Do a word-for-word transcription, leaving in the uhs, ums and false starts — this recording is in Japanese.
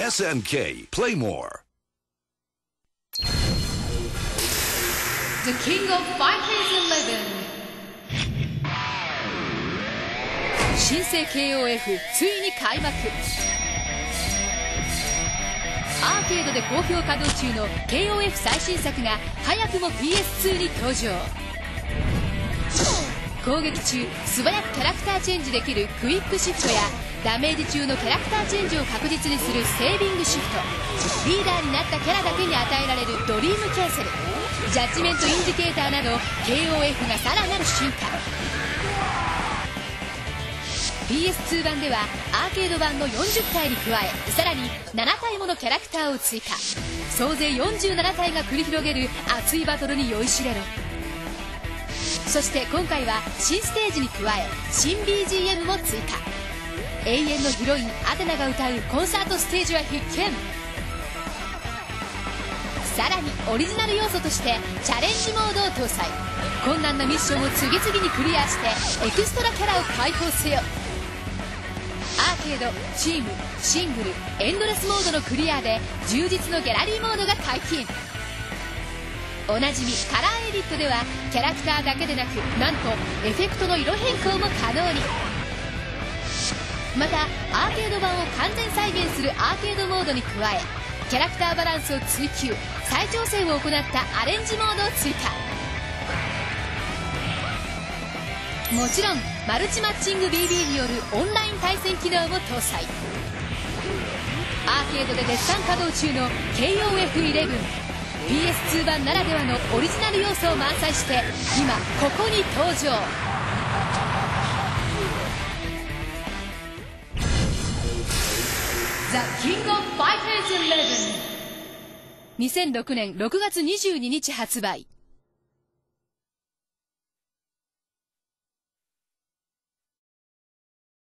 エスエヌケー Play More The King of Fighters イレブン新生 ケーオーエフ ついに開幕。アーケードで好評稼働中の ケーオーエフ 最新作が早くも ピーエスツー に登場。攻撃中素早くキャラクターチェンジできるクイックシフトやダメージ中のキャラクターチェンジを確実にするセービングシフト、リーダーになったキャラだけに与えられるドリームキャンセル、ジャッジメントインディケーターなど ケーオーエフ がさらなる進化。ピーエスツー 版ではアーケード版のよんじゅっ体に加え、さらになな体ものキャラクターを追加。総勢よんじゅうなな体が繰り広げる熱いバトルに酔いしれろ。そして今回は新ステージに加え新 ビージーエム も追加。永遠のヒロインアテナが歌うコンサートステージは必見。さらにオリジナル要素としてチャレンジモードを搭載。困難なミッションを次々にクリアしてエクストラキャラを解放せよ。アーケード、チーム、シングル、エンドレスモードのクリアで充実のギャラリーモードが解禁。おなじみカラーエディットではキャラクターだけでなく、なんとエフェクトの色変更も可能に。またアーケード版を完全再現するアーケードモードに加え、キャラクターバランスを追求、再調整を行ったアレンジモードを追加。もちろんマルチマッチング ビービー によるオンライン対戦機能も搭載。アーケードで絶賛稼働中の ケーオーエフイレブン、 ピーエスツー 版ならではのオリジナル要素を満載して今ここに登場。The King of Fighters イレブン、にせんろくねんろくがつにじゅうににち発売。